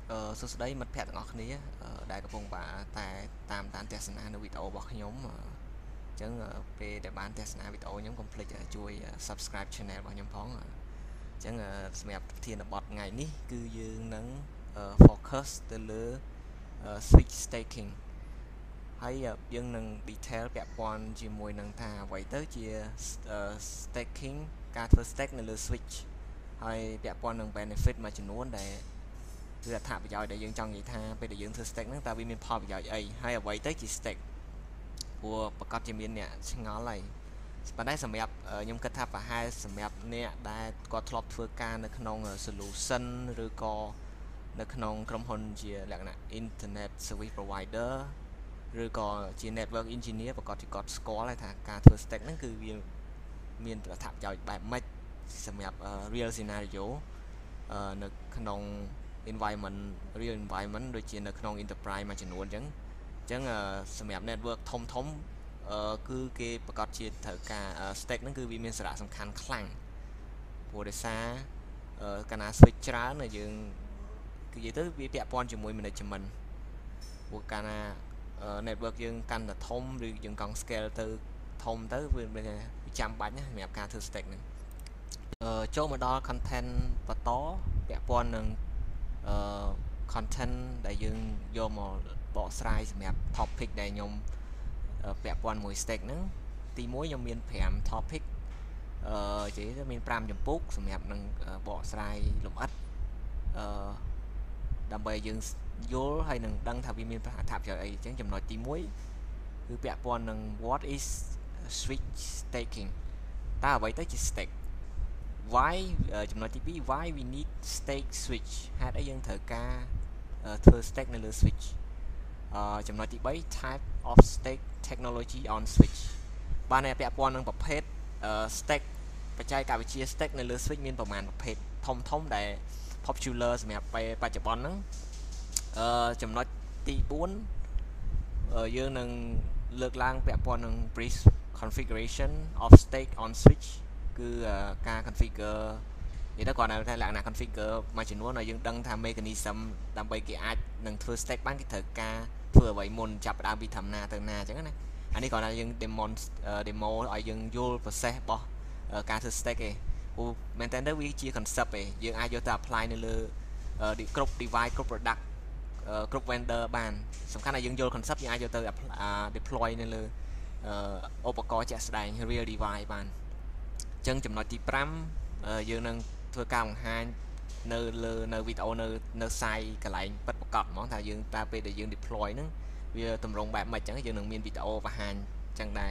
សួស្តីមិត្តភ័ក្តិទាំងអស់គ្នាដែលកំពុងតែតាមដានទស្សនានៅវីដេអូរបស់ខ្ញុំអញ្ចឹងពេលដែលបានទស្សនាវីដេអូខ្ញុំកុំភ្លេចជួយ subscribe channel របស់ខ្ញុំផងអញ្ចឹងសម្រាប់ប្រធានបទថ្ងៃនេះគឺយើងនឹង focus ទៅលើ switch staking ហើយយើងនឹង detail ពាក់ព័ន្ធជាមួយនឹងថាអ្វីទៅជា staking ការធ្វើ stake នៅលើ switch ហើយពាក់ព័ន្ធនឹង benefit មួយចំនួនដែលគឺអត្ថប្រយោជន៍ដែលយើងចង់និយាយថាពេលដែលយើងធ្វើ stake ហ្នឹងតើវាមានផលប្រយោជន៍អីហើយអ្វីទៅជា stake ព្រោះប្រកាសជាមានអ្នកឆ្ងល់ហើយប៉ុន្តែសម្រាប់ខ្ញុំគិតថាប្រហែលសម្រាប់អ្នកដែលគាត់ធ្លាប់ធ្វើការនៅក្នុង solution ឬក៏នៅក្នុងក្រុមហ៊ុនជាលក្ខណៈ internet service provider ឬក៏ជា network engineer ប្រកាសជាគាត់ស្គាល់ហើយថាការធ្វើ stake ហ្នឹងគឺវាមានអត្ថប្រយោជន៍បែបម៉េចសម្រាប់ real scenario នៅក្នុង environment real environment ដូចជានៅក្នុង enterprise មួយចំនួនអញ្ចឹងសម្រាប់ network ធំគឺគេប្រកាសជាត្រូវការ stake ហ្នឹងគឺវាមានសារៈសំខាន់ខ្លាំងព្រោះដោយសារកាលណា switch ច្រើនយើងគឺនិយាយទៅវាពាក់ព័ន្ធជាមួយ management ព្រោះកាលណា network យើងកាន់តែធំឬយើងកង់ scale ទៅធំទៅវាចាំបាច់ណាសម្រាប់ការធ្វើ stake ហ្នឹងចូលមកដល់ content បន្តពាក់ព័ន្ធនឹងcontent ដែលយើងយកមកបកស្រាយសម្រាប់ topic ដែលខ្ញុំពាក់ព័ន្ធមួយ stake ហ្នឹងទី1ខ្ញុំមាន5 topic និយាយទៅមាន5ចម្ពោះសម្រាប់នឹងបកស្រាយលម្អិតដើម្បីយើងយល់ហើយនឹងដឹងថាវាមានអត្ថប្រយោជន៍អីអញ្ចឹងចំណុចទី1គឺពាក់ព័ន្ធនឹង what is switch staking តើអ្វីទៅជា stake why ចំណុចទី2 why we need stake switch ហេតុអីយើងត្រូវការធ្វើ stake នៅលើ switch ចំណុចទី3 type of stake technology on switch បានតែពាក់ព័ន្ធនឹងប្រភេទ stake បច្ចេកវិទ្យា stake នៅលើ switch មានប្រមាណប្រភេទធំដែល popular សម្រាប់ពេលបច្ចុប្បន្នហ្នឹងចំណុចទី4យើងនឹងលើកឡើងពាក់ព័ន្ធនឹង brief configuration of stake on switch គឺការ configure និយាយទៅគាត់ថាលក្ខណៈ configure មួយចំនួនឲ្យយើងដឹងថា mechanism ដើម្បីគេអាចនឹងធ្វើ stake បានគេត្រូវការធ្វើអ្វីមុនចាប់ផ្ដើមពីធម្មតាទៅណាអញ្ចឹងណាអានេះគាត់ថាយើង demo ឲ្យយើងយល់ process របស់ការធ្វើ stake ឯងព្រោះមែនតើទៅវាជា concept ឯងយើងអាចយកទៅ apply នៅលើគ្រប់ device គ្រប់ product គ្រប់ vendor បានសំខាន់ថាយើងយល់ concept យើងអាចយកទៅ deploy នៅលើឧបករណ៍ជាក់ស្ដែង real device បានអញ្ចឹងចំណុចទី5យើងនឹងធ្វើការបង្ហាញនៅលើនៅវីដេអូនៅ site កន្លែងពិតប្រាកដហ្មងថាយើងតើពេលដែលយើង deploy ហ្នឹងវាតម្រង់បែបម៉េចអញ្ចឹងយើងនឹងមានវីដេអូបង្ហាញអញ្ចឹងដែរ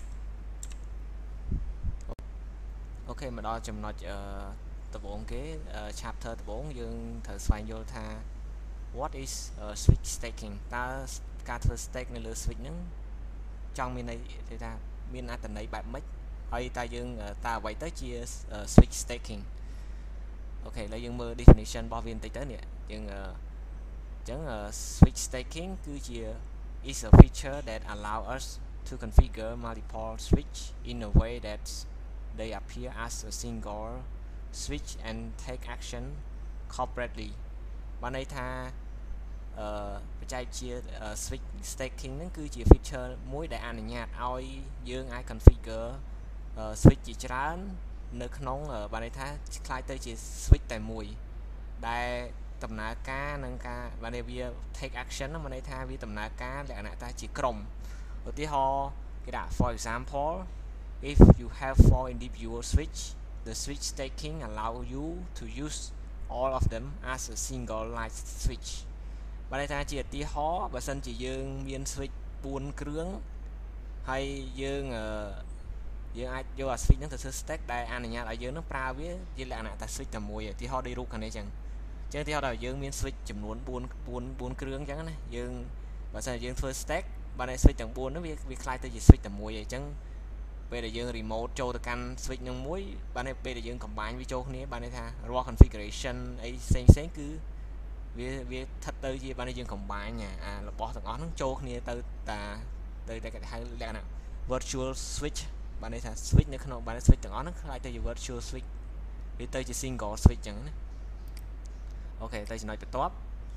អូខេមកដល់ចំណុចដំបូងគេ chapter ដំបូងយើងត្រូវស្វែងយល់ថា what is switch staking តើការធ្វើ stake នៅលើ switch ហ្នឹងចង់មានន័យថាមានអត្ថន័យបែបម៉េចហើយតើយើងតើអ្វីទៅជា switch staking អូខេឥឡូវយើងមើល definition របស់វាបន្តិចទៅនេះយើងអញ្ចឹង switch staking គឺជា is a feature that allow us to configure multiple switch in a way that they appear as a single switch and take action corporately បានន័យថាបច្ចេកវិទ្យា switch staking ហ្នឹងគឺជា feature មួយដែលអនុញ្ញាតឲ្យយើងអាច configure switch ជាច្រើននៅក្នុងបានន័យថាខ្លាយទៅជា switch តែមួយដែលដំណើរការនឹងការបានន័យវា take action ហ្នឹងបានន័យថាវាដំណើរការលក្ខណៈថាជាក្រុមឧទាហរណ៍គេដាក់ for example if you have 4 individual switch the switch staking allow you to use all of them as a single light switch បានន័យថាជាឧទាហរណ៍បើសិនជាយើងមាន switch 4 គ្រឿងហើយយើងអាចយកអា switch ហ្នឹងទៅធ្វើ stake ដែលអនុញ្ញាតឲ្យយើងនឹងប្រើវាជាលក្ខណៈថា switch តែមួយឧទាហរណ៍ដូចរូបខាងនេះអញ្ចឹងឧទាហរណ៍ថាយើងមាន switch ចំនួន4គ្រឿងអញ្ចឹងណាយើងបើសិនជាយើងធ្វើ stake បានតែ switch ទាំង4ហ្នឹងវាខ្លាយទៅជា switch តែមួយអញ្ចឹងពេលដែលយើង remote ចូលទៅកាន់ switch ហ្នឹងមួយបានតែពេលដែលយើង combine វាចូលគ្នាបានន័យថារាល់ configuration អីផ្សេងគឺវាស្ថិតទៅជាបានយើង combine អារបស់ទាំងអស់ហ្នឹងចូលគ្នាទៅគេហៅលក្ខណៈ virtual switch បានន័យថា switch នៅក្នុងបាន switch ទាំងអស់ហ្នឹងខ្លាយទៅជា virtual switch វាទៅជា single switch ចឹងណាអូខេទៅចំណុចបន្ទាប់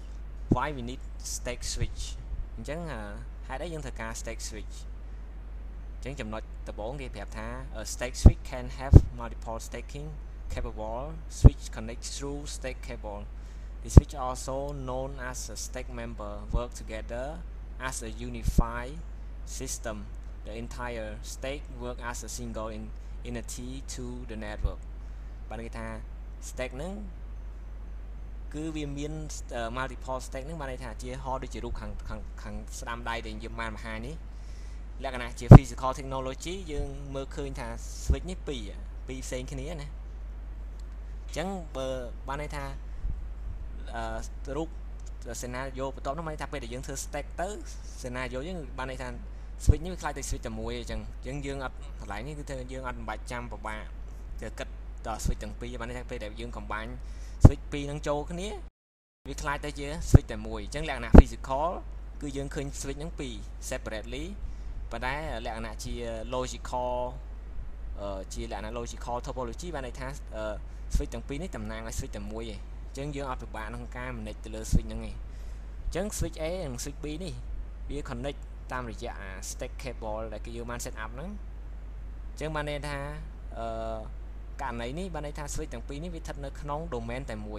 why we need stake switch អញ្ចឹងហេតុអីយើងត្រូវការ stake switch អញ្ចឹងចំណុចដំបូងគេប្រាប់ថា a stake switch can have multiple staking capable switch connect through stake cable the switch also known as a stake member work together as a unified system the entire stake work as a single entity to the network បានគេថា stake ហ្នឹងគឺវាមាន multiple stake ហ្នឹងបានន័យថាជាហោដូចជារូបខាងស្ដាំដៃដែលយើងបានបង្ហាញនេះលក្ខណៈជា physical technology យើងមើលឃើញថា switch នេះពីរផ្សេងគ្នាណាអញ្ចឹងបើបានន័យថារូប scenario បន្ទាប់នោះបានន័យថាពេលដែលយើងធ្វើ stake ទៅ scenario យើងបានន័យថា switch នេះវាខ្លាចទៅ switch តែមួយអញ្ចឹងយើងអត់កន្លែងនេះគឺយើងអត់បាច់ចាំពិបាកទៅគិតដល់ switch ទាំងពីរបានន័យថាពេលដែលយើង combine switch ពីរនឹងចូលគ្នាវាខ្លាចទៅជា switch តែមួយអញ្ចឹងលក្ខណៈ physical គឺយើងឃើញ switch ហ្នឹងពីរ separately ប៉ុន្តែលក្ខណៈជា logical ជាលក្ខណៈ logical topology បានន័យថា switch ទាំងពីរនេះតំណាងឲ្យ switch តែមួយឯងអញ្ចឹងយើងអត់ពិបាកក្នុងការ manage ទៅលើ switch ហ្នឹងឯងអញ្ចឹង switch A និង switch B នេះវា connect តាមរយៈ stake cable ដែលគេយកបាន set up ហ្នឹងអញ្ចឹងបានន័យថាករណីនេះបានន័យថា switch ទាំងពីរនេះវាស្ថិតនៅក្នុង domain តែមួយ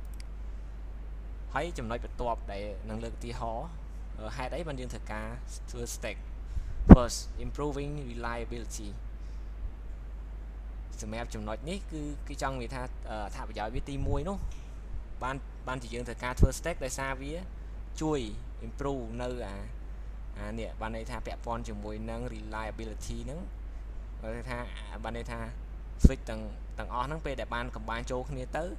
ហើយចំណុចបន្ទាប់ដែលនឹងលើកឧទាហរណ៍ហេតុអីបានយើងត្រូវការធ្វើ stake first improving reliability សម្រាប់ចំណុចនេះគឺគេចង់និយាយថាអត្ថប្រយោជន៍វាទី1នោះបានជាយើងត្រូវការធ្វើ stake ដោយសារវាជួយ improve នៅនេះបានន័យថាពាក់ព័ន្ធជាមួយនឹង reliability ហ្នឹងបានន័យថា switch ទាំងអស់ហ្នឹងពេលដែលបានកំបាញ់ចូលគ្នាទៅ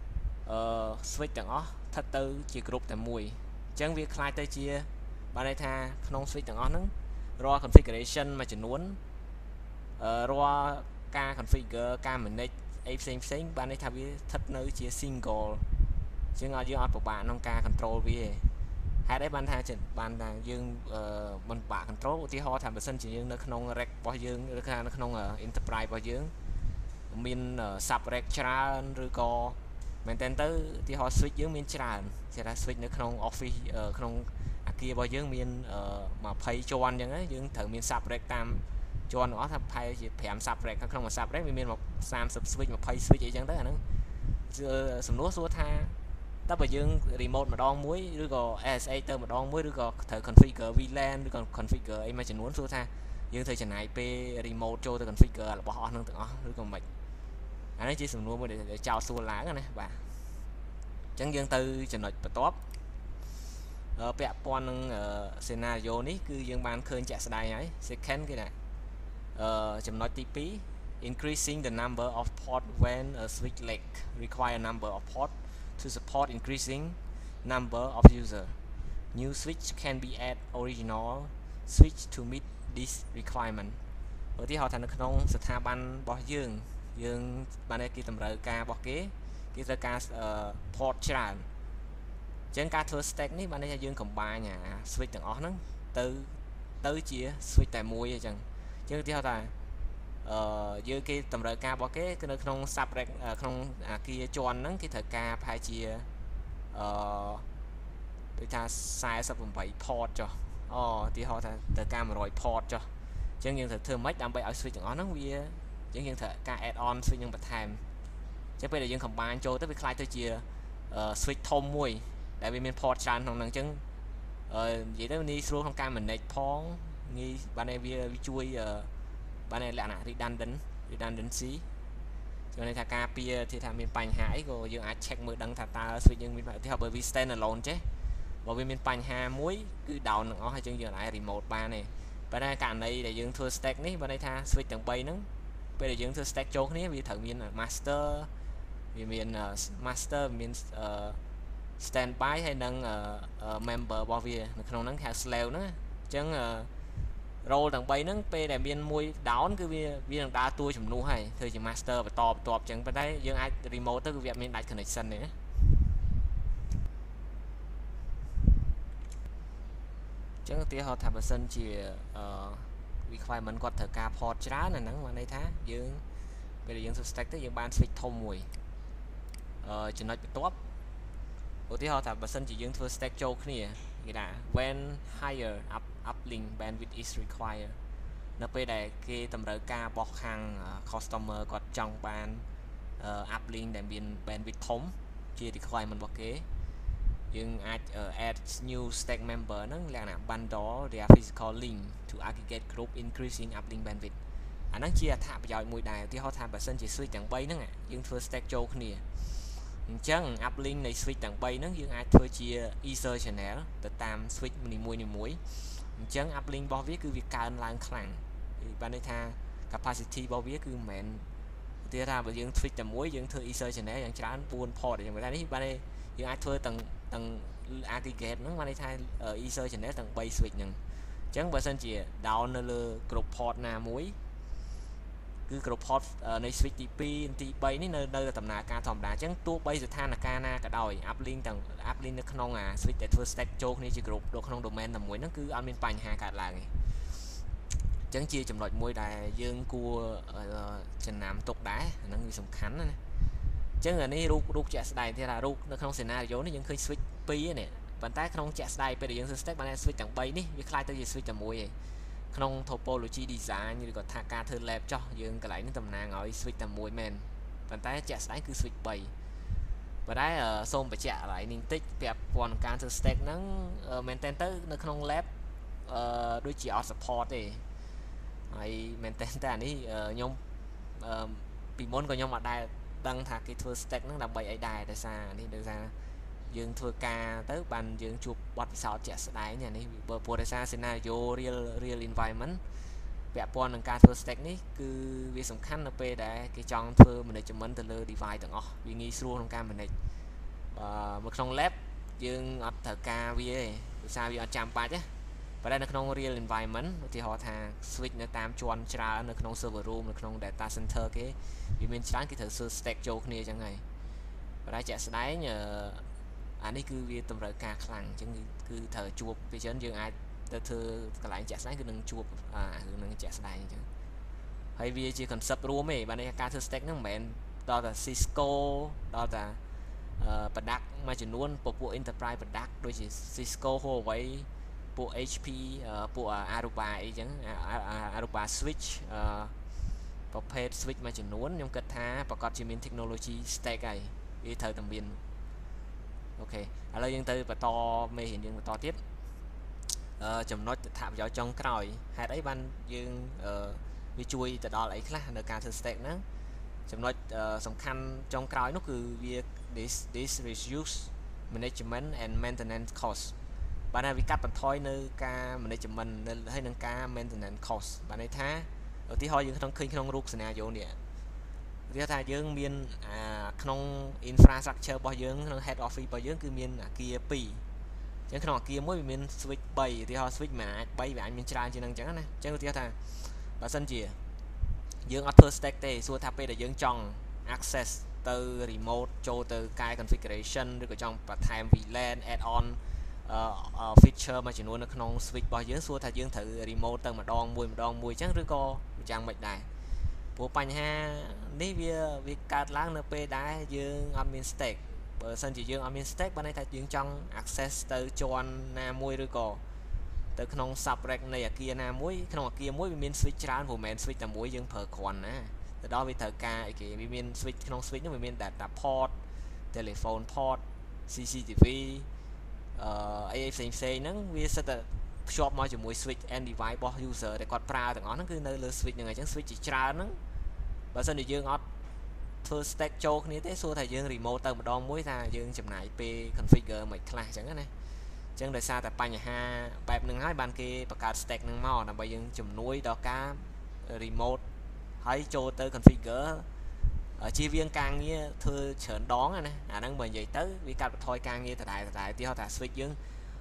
switch ទាំងអស់ស្ថិតទៅជា group តែមួយអញ្ចឹងវាខ្លាចទៅជាបានន័យថាក្នុង switch ទាំងអស់ហ្នឹងរាល់ configuration មួយចំនួនរាល់ការ configure ការ manage អីផ្សេងបានន័យថាវាស្ថិតនៅជា single អញ្ចឹងយើងអត់ពិបាកក្នុងការ control វាហេតុអីបានថាយើងមិនពិបាក control ឧទាហរណ៍ថាបើសិនជាយើងនៅក្នុង rack របស់យើងឬថានៅក្នុង enterprise របស់យើងមាន sub rack ច្រើនឬក៏មែនតើទៅឧទាហរណ៍ switch យើងមានច្រើនគេថា switch នៅក្នុង office ក្នុងអាគាររបស់យើងមាន20ជាន់អញ្ចឹងយើងត្រូវមាន sub rack តាមជាន់ទាំងអស់ថាប្រហែលជា5 sub rack ក្នុងមួយ sub rack វាមាន30 switch 20 switch អីចឹងទៅអាហ្នឹងសំណួរសួរថាតើបើយើង remote ម្ដងមួយឬក៏ SSH ទៅម្ដងមួយឬក៏ត្រូវ configure VLAN ឬក៏ configure អីមួយចំនួនសួរថាយើងត្រូវចំណាយពេល remote ចូលទៅ configure របស់អស់ហ្នឹងទាំងអស់ឬក៏មិនអានេះជាសំណួរមួយដែលចោទសួរឡើងណាបាទអញ្ចឹងយើងទៅចំណុចបន្ទាប់ពាក់ព័ន្ធនឹង scenario នេះគឺយើងបានឃើញជាក់ស្ដែងហើយ second គេថាចំណុចទី2 increasing the number of port when a switch leg require a number of port to support increasing number of user new switch can be add original switch to meet this requirement ឧទាហរណ៍ថានៅក្នុងស្ថាប័នរបស់យើងបានគេតម្រូវការរបស់គេត្រូវការ port ច្រើនអញ្ចឹងការធ្វើ stake នេះបានន័យថាយើងកំបាញ switch ទាំងអស់ហ្នឹងទៅជា switch តែមួយអញ្ចឹងឧទាហរណ៍ថាយើងគេតម្រូវការរបស់គេគឺនៅក្នុង sub rack ក្នុងអាគារជាន់ហ្នឹងគេត្រូវការប្រហែលជាដូចថា48 port ចុះឧទាហរណ៍ថាត្រូវការ100 port ចុះអញ្ចឹងយើងត្រូវធ្វើម៉េចដើម្បីឲ្យ switch ទាំងអស់ហ្នឹងវាយើងត្រូវការ add on switch នឹងបន្ថែមអញ្ចឹងពេលដែលយើង combine ចូលទៅវាខ្លាចទៅជា switch ធំមួយដែលវាមាន port ច្រើនក្នុងហ្នឹងអញ្ចឹងនិយាយទៅនេះស្រួលក្នុងការ manage ផងងាយបានតែវាជួយបានតែលក្ខណៈ redundancy ចូលន័យថាការពារទីថាមានបញ្ហាអីក៏យើងអាច check មើលដឹងថាតើ switch យើងមានឧទាហរណ៍បើវា stand alone ចេះបើវាមានបញ្ហាមួយគឺ down ទាំងអស់ហើយយើងអាច remote បានទេប៉ុន្តែករណីដែលយើងធ្វើ stack នេះបានន័យថា switch ទាំង3ហ្នឹងពេលដែលយើងធ្វើ stack ចូលគ្នាវាត្រូវមាន master វាមាន master មាន standby ហើយនឹង member របស់វានៅក្នុងហ្នឹងហៅ slave ហ្នឹងអញ្ចឹងrole ទាំង3ហ្នឹងពេលដែលមានមួយ down គឺវានឹងដើរតួជំនួសហើយធ្វើជា master បន្តបន្ទាប់អញ្ចឹងប៉ុន្តែយើងអាច remote ទៅគឺវាមានដាច់ connection ទេណាអញ្ចឹងឧទាហរណ៍ថាបើសិនជាrequirement គាត់ត្រូវការ port ច្រើនអាហ្នឹងបានន័យថាយើងពេលដែលយើង stack ទៅយើងបាន switch ធំមួយចំណុចបន្ទាប់ឧទាហរណ៍ថាបើសិនជាយើងធ្វើ stack ចូលគ្នាគេថា when higher uplink bandwidth is required នៅពេលដែលគេតម្រូវការរបស់ខាង customer គាត់ចង់បានuplink ដែលមាន bandwidth ធំជា requirement របស់គេយើងអាច add new stack member ហ្នឹងលក្ខណៈ bundle their physical link to aggregate group increasing uplink bandwidth អាហ្នឹងជាអត្ថប្រយោជន៍មួយដែរឧទាហរណ៍ថាបើសិនជា switch ទាំង3ហ្នឹងយើងធ្វើ stack ចូលគ្នាអញ្ចឹង uplink នៃ switch ទាំង3ហ្នឹងយើងអាចធ្វើជា ether channel ទៅតាម switch នីមួយៗអញ្ចឹង uplink របស់វាគឺវាកើនឡើងខ្លាំងបានន័យថា capacity របស់វាគឺមិនមែនឧទាហរណ៍ថាបើយើង switch តែមួយយើងធ្វើ ether channel យ៉ាងច្រើន4 port អញ្ចឹងតែនេះបានយើងអាចធ្វើទាំង aggregate ហ្នឹងបានន័យថា ether channel ទាំង3 switch ហ្នឹងអញ្ចឹងបើសិនជា down នៅលើគ្រប់ port ណាមួយគឺគ្រប់ port នៃ switch ទី2ទី3នេះនៅដំណើរការធម្មតាអញ្ចឹងទោះបីស្ថានភាពណាក៏ដោយ uplink នៅក្នុងអា switch ដែលធ្វើ stack ចូលគ្នាជា group នៅក្នុង domain តែមួយហ្នឹងគឺអត់មានបញ្ហាកើតឡើងទេអញ្ចឹងជាចំណុចមួយដែលយើងគួរចំណាំទុកដែរអាហ្នឹងវាសំខាន់ណាអញ្ចឹងអានេះរូបជាក់ស្ដែងទេថារូបនៅក្នុង scenario នេះយើងឃើញ switch 2នេះប៉ុន្តែក្នុងជាក់ស្ដែងពេលដែលយើងធ្វើ stack បាន switch ទាំង3នេះវាខ្លាយទៅជា switch តែមួយឯងក្នុង topology design ឬក៏ថាការធ្វើ lab ចោះយើងកន្លែងនេះតំណាងឲ្យ switch តែមួយមែនប៉ុន្តែជាក់ស្ដែងគឺ switch 3ប៉ុន្តែសូមបញ្ជាក់កន្លែងនេះបន្តិចពាក់ព័ន្ធនឹងការធ្វើ stack ហ្នឹងមែនតើទៅនៅក្នុង lab ដូចជាអត់ support ទេហើយមែនតើអានេះខ្ញុំពីមុនក៏ខ្ញុំអត់ដែលដឹងថាគេធ្វើ stack ហ្នឹងដើម្បីអីដែរដោយសារនេះដោយសារយើងធ្វើការទៅបានយើងជួបបទពិសោធន៍ជាក់ស្ដែងនេះបើព្រោះដោយសារ scenario real environment ពាក់ព័ន្ធនឹងការធ្វើ stack នេះគឺវាសំខាន់នៅពេលដែលគេចង់ធ្វើ management ទៅលើ device ទាំងអស់វាងាយស្រួលក្នុងការ manage មកក្នុង lab យើងអត់ត្រូវការវាទេដោយសារវាអត់ចាំបាច់ទេប៉ុន្តែនៅក្នុង real environment ឧទាហរណ៍ថា switch នៅតាមជាន់ច្រើននៅក្នុង server room នៅក្នុង data center គេវាមានច្រើនគេត្រូវ stack ចូលគ្នាអញ្ចឹងហើយប៉ុន្តែជាក់ស្ដែងអានេះគឺវាតម្រូវការខ្លាំងអញ្ចឹងគឺត្រូវជួបពីច្រើនយើងអាចទៅធ្វើកន្លែងជាក់ស្ដែងគឺនឹងជួបរឿងនឹងជាក់ស្ដែងអញ្ចឹងហើយវាជា concept រួមទេបានន័យថាការធ្វើ stack ហ្នឹងមិនមែនដល់តែ Cisco ដល់តែproduct មួយចំនួនពួក enterprise product ដូចជា Cisco Huawei ពួក HP ពួក Aruba អីចឹង Aruba switch ប្រភេទ switch មួយចំនួនខ្ញុំគិតថាប្រកាសជាមាន technology stack ហើយវាត្រូវតែមានអូខេឥឡូវយើងទៅបន្តមេរៀនយើងបន្តទៀតចំណុចថាប្រយោជន៍ចុងក្រោយហេតុអីបានយើងវាជួយទៅដល់អីខ្លះនៅការធ្វើ stack ហ្នឹងចំណុចសំខាន់ចុងក្រោយនោះគឺវា this reduce management and maintenance cost បានថាវាកាត់បន្ថយនៅការ management ហើយនឹងការ maintenance cost បានន័យថាឧទាហរណ៍យើងឃើញក្នុងរូប scenario នេះវាថាយើងមានក្នុង infrastructure របស់យើងក្នុង head office របស់យើងគឺមានអគារ2អញ្ចឹងក្នុងអគារមួយវាមាន switch 3ឧទាហរណ៍ switch មិនអាច3វាអាចមានច្រើនជាងហ្នឹងអញ្ចឹងណាអញ្ចឹងឧទាហរណ៍ថាបើសិនជាយើងអត់ធ្វើ stack ទេសួរថាពេលដែលយើងចង់ access ទៅ remote ចូលទៅកែ configuration ឬក៏ចង់បន្ថែម VLAN add on feature មួយចំនួននៅក្នុង switch របស់យើងសួរថាយើងត្រូវ remote ទៅម្ដងមួយអញ្ចឹងឬក៏យ៉ាងម៉េចដែរព្រោះបញ្ហានេះវាកើតឡើងនៅពេលដែលយើងអត់មាន stack បើសិនជាយើងអត់មាន stack បានន័យថាយើងចង់ access ទៅជាន់ណាមួយឬក៏ទៅក្នុង sub-rack នៃអគារណាមួយក្នុងអគារមួយវាមាន switch ច្រើនព្រោះមិនមែន switch តែមួយយើងប្រើគ្រាន់ណាទៅដល់វាត្រូវការអីគេវាមាន switch ក្នុង switch នោះវាមាន data port telephone port CCTV អីផ្សេងហ្នឹងវាសិតតែភ្ជាប់មកជាមួយ switch and device របស់ user ដែលគាត់ប្រើទាំងអស់ហ្នឹងគឺនៅលើ switch ហ្នឹងអញ្ចឹង switch ជាច្រើនហ្នឹងបើសិនជាយើងអត់ធ្វើ stack ចូលគ្នាទេសួរថាយើង remote ទៅម្ដងមួយថាយើងចំណាយពេល configure មិនខ្លះអញ្ចឹងណាអញ្ចឹងដោយសារតែបញ្ហាបែបហ្នឹងហើយបានគេបង្កើត stack ហ្នឹងមកដើម្បីយើងជំនួយដល់ការ remote ហើយចូលទៅ configure ជៀសវាងការងារធ្វើច្រើនដងណាអាហ្នឹងបើនិយាយទៅវាកាត់បន្ថយការងារដដែលឧទាហរណ៍ថា switch យើង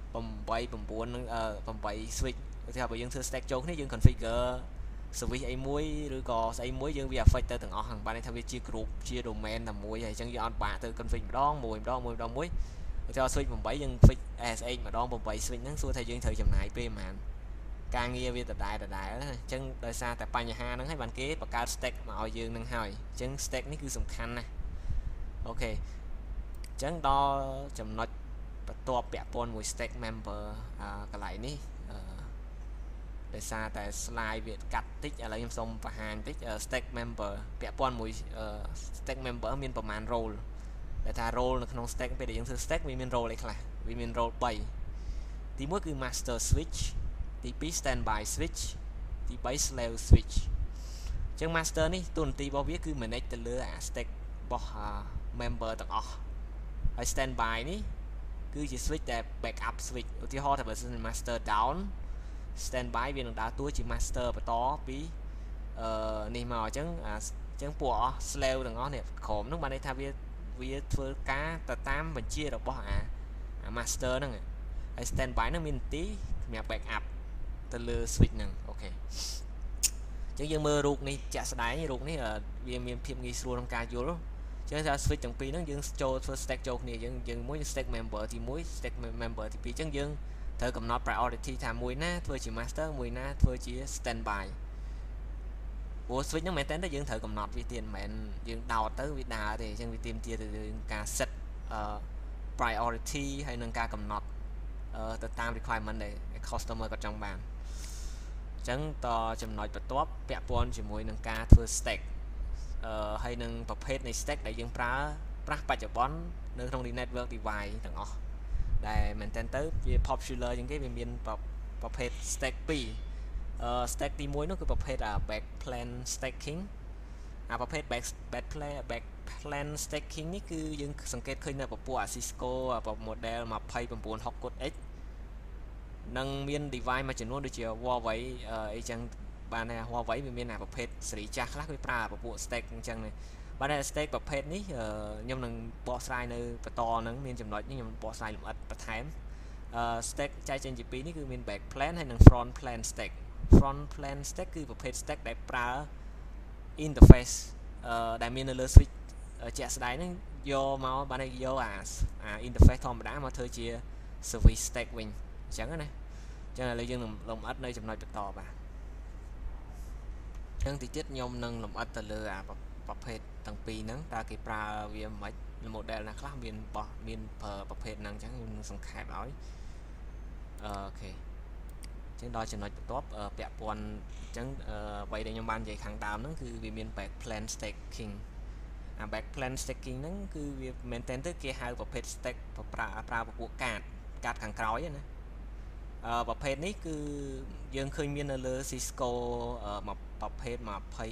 8 9នឹង8 switch ឧទាហរណ៍បើយើងធ្វើ stack ចូលគ្នាយើង configure service អីមួយឬក៏ស្អីមួយយើងវា affect ទៅទាំងអស់ហ្នឹងបានន័យថាវាជា group ជា domain តែមួយហើយអញ្ចឹងយើងអត់បាក់ទៅ config ម្ដងមួយឧទាហរណ៍ switch 8យើង fix SH ម្ដង8 switch ហ្នឹងសួរថាយើងត្រូវចំណាយពេលប៉ុន្មានការងារវាដដែលណាអញ្ចឹងដោយសារតែបញ្ហាហ្នឹងហើយបានគេបង្កើត stack មកឲ្យយើងនឹងហើយអញ្ចឹង stack នេះគឺសំខាន់ណាស់អូខេអចឹងដល់ចំណុចបន្ទាប់ពាក់ព័ន្ធមួយ stack member កន្លែងនេះដោយសារតែ slide វាកាត់តិចឥឡូវខ្ញុំសូមបង្ហាញតិច stack member ពាក់ព័ន្ធមួយ stack member មានប្រមាណ role ដែលថា role នៅក្នុង stack ពេលដែលយើងធ្វើ stack វាមាន role អីខ្លះវាមាន role 3ទី1គឺ master switch ទី2 standby switch ទី3 slave switch ចឹង master នេះតួនាទីរបស់វាគឺ manage ទៅលើអា stack របស់ member ទាំងអស់ហើយ standby នេះគឺជា switch ដែល backup switch ឧទាហរណ៍ថាបើសិន master down standby វានឹងដើរតួជា master បន្តពីនេះមកអញ្ចឹងពួកអស់ slave ទាំងអស់នេះក្រុមហ្នឹងបានន័យថាវាធ្វើការទៅតាមបញ្ជារបស់អា master ហ្នឹងហើយ standby ហ្នឹងមានន័យសម្រាប់ backup ទៅលើ switch ហ្នឹងអូខេអញ្ចឹងយើងមើលរូបនេះជាក់ស្ដែងរូបនេះវាមានភាពងាយស្រួលក្នុងការយល់ចឹងថា switch ទាំងពីរហ្នឹងយើងចូលធ្វើ stack ចូលគ្នាយើងមួយ stack member ទី1 stack member ទី2ចឹងយើងត្រូវកំណត់ priority ថាមួយណាធ្វើជា master មួយណាធ្វើជា standby ព្រោះ switch ហ្នឹងមែនតើយើងត្រូវកំណត់វាទៀតមិនមែនយើងដោតទៅវាដើរទេអញ្ចឹងវាទាមទារទៅនឹងការ set priority ហើយនឹងការកំណត់ទៅតាម requirement ដែល customer គាត់ចង់បានអញ្ចឹងតចំណុចបន្ទាប់ពាក់ព័ន្ធជាមួយនឹងការធ្វើ stack ហើយនឹងប្រភេទនៃ stack ដែលយើងប្រើប្រាស់បច្ចុប្បន្ននៅក្នុង network device ទាំងអស់ដែលមែនតើទៅវា popular ជាងគេវាមានប្រភេទ stack 2 stack ទី1នោះគឺប្រភេទ backplane stacking ប្រភេទ backplane stacking នេះគឺយើងសង្កេតឃើញនៅពពួក Cisco model 2960X និងមាន device មួយចំនួនដូចជា Huawei អីចឹងបានថា Huawei វាមានប្រភេទសេរីចាស់ខ្លះវាប្រើពពួក stack អញ្ចឹងបាទ stack ប្រភេទនេះខ្ញុំនឹងបកស្រាយនៅបន្តហ្នឹងមានចំណុចនេះខ្ញុំបកស្រាយលម្អិតបន្ថែមstack ចែកចេញជាពីរនេះគឺមាន back plane ហើយនិង front plane stack front plane stack គឺប្រភេទ stack ដែលប្រើ interface ដែលមាននៅលើ switch ជាក់ស្ដែងហ្នឹងយកមកបានយកអា interface ធម្មតាមកធ្វើជា service stack វិញអញ្ចឹងណាអញ្ចឹងឥឡូវយើងនឹងលម្អិតនៅចំណុចបន្តបាទអញ្ចឹងទីទៀតខ្ញុំនឹងលម្អិតទៅលើអាប្រភេទទាំងពីរហ្នឹងតើគេប្រើវាមិន model ណាខ្លះមានប្រើប្រភេទហ្នឹងអញ្ចឹងខ្ញុំនឹងសង្ខេបឲ្យអូខេអញ្ចឹងដល់ចំណុចបន្ទាប់ពាក់ព័ន្ធអញ្ចឹងអ្វីដែលខ្ញុំបាននិយាយខាងដើមហ្នឹងគឺវាមាន backplane stacking backplane stacking ហ្នឹងគឺវាមែនតើទៅគេហៅប្រភេទ stack ប្រើពពួកកាតខាងក្រោយណាប្រភេទនេះគឺយើងឃើញមាននៅលើ Cisco ប្រភេទ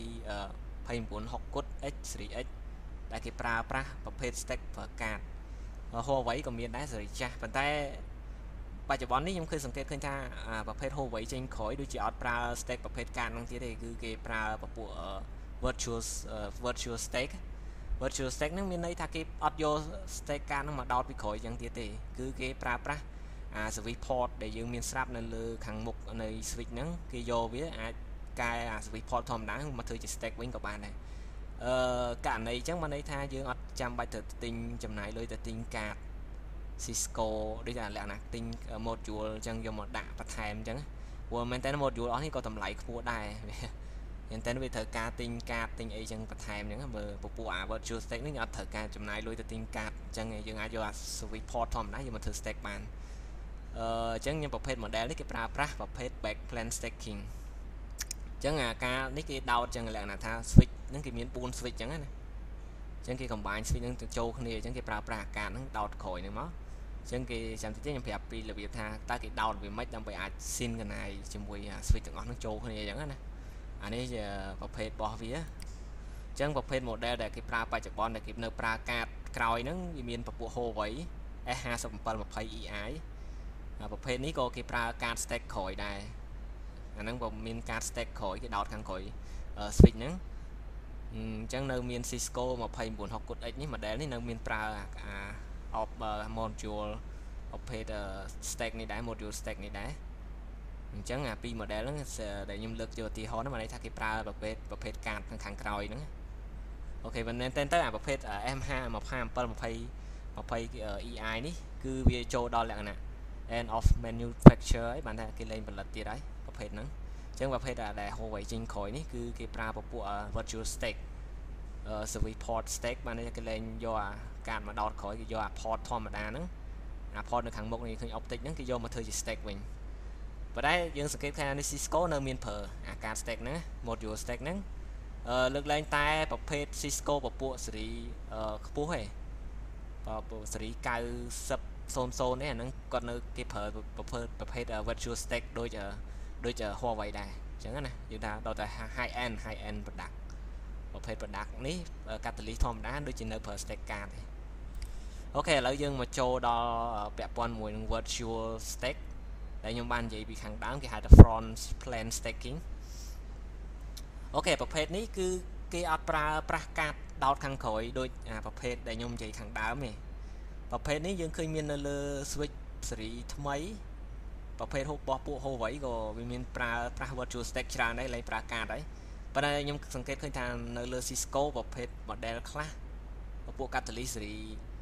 2960X Series X ដែលគេប្រើប្រាស់ប្រភេទ stack ប្រើកាត Huawei ក៏មានដែរសេរីចាស់ប៉ុន្តែបច្ចុប្បន្ននេះខ្ញុំឃើញសង្កេតឃើញថាប្រភេទ Huawei ចេញក្រោយដូចជាអត់ប្រើ stack ប្រភេទកាតហ្នឹងទៀតទេគឺគេប្រើពពួក virtual stack ហ្នឹងមានន័យថាគេអត់យក stack កាតហ្នឹងមកដោតពីក្រោយចឹងទៀតទេគឺគេប្រើប្រាស់service port ដែលយើងមានស្រាប់នៅលើខាងមុខនៃ switch ហ្នឹងគេយកវាអាចកែservice port ធម្មតាមកធ្វើជា stack វិញក៏បានដែរករណីអញ្ចឹងបានន័យថាយើងអត់ចាំបាច់ទៅទិញចំណាយលុយទៅទិញកាត Cisco ដូចថាលក្ខណៈទិញ module អញ្ចឹងយកមកដាក់បន្ថែមអញ្ចឹងព្រោះមែនតើ module អស់នេះក៏តម្លៃខ្ពស់ដែរមែនតើវាត្រូវការទិញកាតទិញអីចឹងបន្ថែមអញ្ចឹងបើពពួក virtual stack នេះអត់ត្រូវការចំណាយលុយទៅទិញកាតអញ្ចឹងយើងអាចយក service port ធម្មតាយកមកធ្វើ stack បានអញ្ចឹងខ្ញុំប្រភេទ model នេះគេប្រើប្រាស់ប្រភេទ backplane stacking អញ្ចឹងការនេះគេដោតអញ្ចឹងលក្ខណៈថា switch ហ្នឹងគេមាន4 switch អញ្ចឹងណាអញ្ចឹងគេ combine switch ហ្នឹងទៅចូលគ្នាអញ្ចឹងគេប្រើប្រាស់អាកាសហ្នឹងដោតក្រោយហ្នឹងមកអញ្ចឹងគេចាំតិចខ្ញុំប្រាប់ពីរបៀបថាតើគេដោតវាម៉េចដើម្បីអាច synchronize ជាមួយ switch ទាំងអស់ហ្នឹងចូលគ្នាអញ្ចឹងណាអានេះជាប្រភេទរបស់វាអញ្ចឹងប្រភេទ model ដែលគេប្រើបច្ចុប្បន្នដែលគេនៅប្រើកាតក្រោយហ្នឹងវាមានពពួក Huawei S5720EI ប្រភេទនេះក៏គេប្រើកាត stack ក្រោយដែរអាហ្នឹងក៏មានកាត stack ក្រោយគេដោតខាងក្រោយ switch ហ្នឹងអញ្ចឹងនៅមាន Cisco 2960X នេះ model នេះនៅមានប្រើmodule ប្រភេទ stack នេះដែរ module stack នេះដែរអញ្ចឹងពីរ model ហ្នឹងដែលខ្ញុំលើកយកឧទាហរណ៍ហ្នឹងមកន័យថាគេប្រើប្រភេទកាតខាងក្រោយហ្នឹងអូខេមែនតើប្រភេទ M5720EI នេះគឺវាចូលដល់លក្ខណៈ end of manufacture ហើយបានថាគេលែងផលិតទៀតហើយប្រភេទហ្នឹងអញ្ចឹងប្រភេទដែល Huawei ចេញក្រោយនេះគឺគេប្រើពពួក virtual stack service port stack បានគេលែងយក card mà đọt khỏi cái do port thom mà đá nắng port được hàng một này khi optic nắng cái do mà thôi chỉ stack mình và đấy dương skip khai này Cisco nơi miền phở card stack nắng module stack nắng lực lên tay bọc phê Cisco bọc bộ xử lý bố hệ và bộ xử lý cao sập xôn này nó còn nơi cái phở bọc phê virtual stack đôi chờ Huawei đây chẳng hạn này chúng ta đào tại high end product bọc phê product ní catalyst thom đá đôi trên nơi phở stack card ok lợi dương mà cho đo bẹp one mùi virtual stack để nhóm ban vậy bị kháng đáng cái hai là front plan staking ok ประเภทนี้คือគេអត់ប្រាស់កាតដោតខាងក្រោយដូចប្រភេទដែលខ្ញុំនិយាយខាងដើមទេប្រភេទនេះយើងឃើញមាននៅលើ switch ស៊េរីថ្មីប្រភេទរបស់ពួក Huawei ក៏វាមានប្រើប្រាស់ virtual stack ច្រើនដែរលែងប្រើកាតហើយប៉ុន្តែខ្ញុំសង្កេតឃើញថានៅលើ Cisco ប្រភេទ model ខ្លះពួក Catalyst ស៊េរី